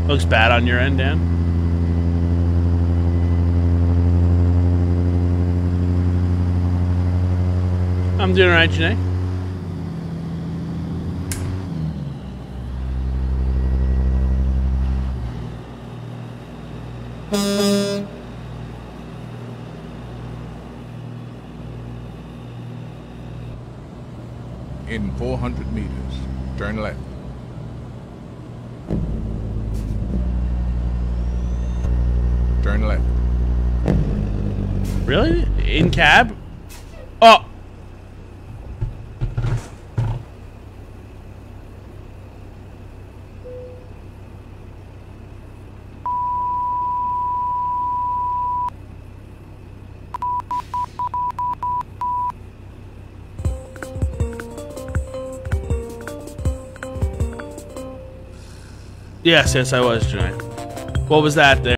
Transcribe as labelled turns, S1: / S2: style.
S1: Looks bad on your end, Dan. I'm doing alright, Janae.
S2: In 400 meters, turn left. Turn left.
S1: Really? In cab? Oh! Yes, I was, Janae. What was that there?